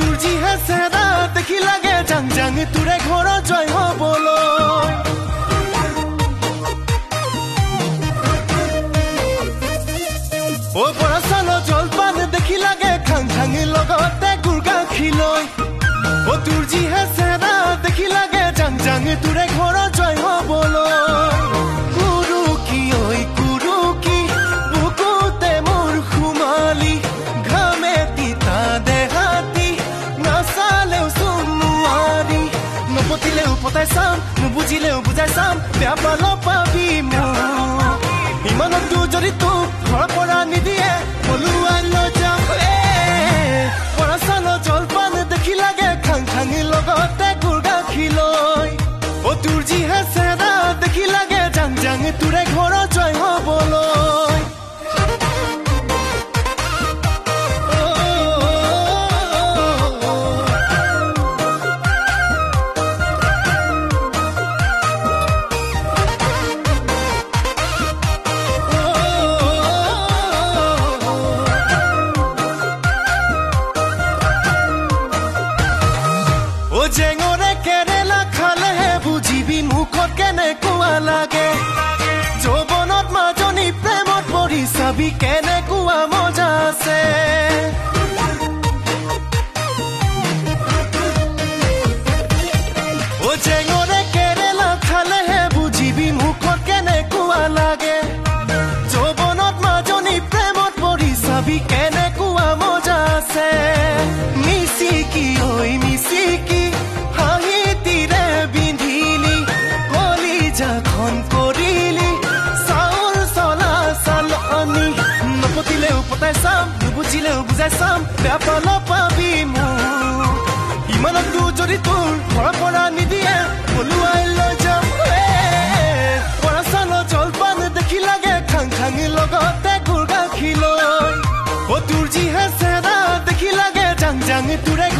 তোৰ যিহে চেহেৰা দেখি লাগে জাং জাং তোৰে ঘৰৰ জয় হ'বলৈ বৰা চাউলৰ জলপান দেখি লাগে খাং খাং লগতে গুৰ গাখীৰ লৈ তোৰ যিহে চেহেৰা দেখি লাগে জাং জাং তোৰে ঘৰৰ জয় হ'বলৈ কুৰুকি ঐ কুৰুকি বুকুতে মোৰ সুমালি ঘামে তিতা দেহাতি নাচালেও চোন নোৱাৰি নপতিলেও পতাই চাম নুবুজিলেও বুজাই চাম বেয়া পাল পাবি মোক ইমানতো যদি তোক ঘৰৰ পৰা নিদিয়ে পলুৱাই লৈ যাম বৰা চাউলৰ জলপান দেখি লাগে খাং খাং লগতে গুৰ গাখীৰ লৈ তোৰ যিহে চেহেৰা দেখি লাগে জাং জাং তোৰে ঘৰৰ জয় হ'বলৈ জেঙৰে কেৰেলা খালেহে বুজিবি মুখত কেনেকুৱা লাগে যৌৱনত মাজনী প্ৰেমত পৰি চাবি কেনেকুৱা মজা আছে জেঙৰে কেৰেলা খালেহে বুজিবি মুখত কেনেকুৱা লাগে যৌৱনত মাজনী প্ৰেমত পৰি চাবি কেনেকুৱা মজা আছে মিচিকি ঐ মিচিকি কৰিলি চাউল চলা চালনি নপতিলেও পতাই চাম নুবুজিলেও বুজাই চাম বেয়া পাল পাবি মোক ইমানতো যদি তোৰ ঘৰৰ পৰা নিদিয়ে পলুৱাই লৈ যাম বৰা চাউলৰ জলপান দেখি লাগে খাং খাং লগতে গুৰ গাখীৰ লৈ তোৰ যিহে চেহেৰা দেখি লাগে জাং জাং তোৰে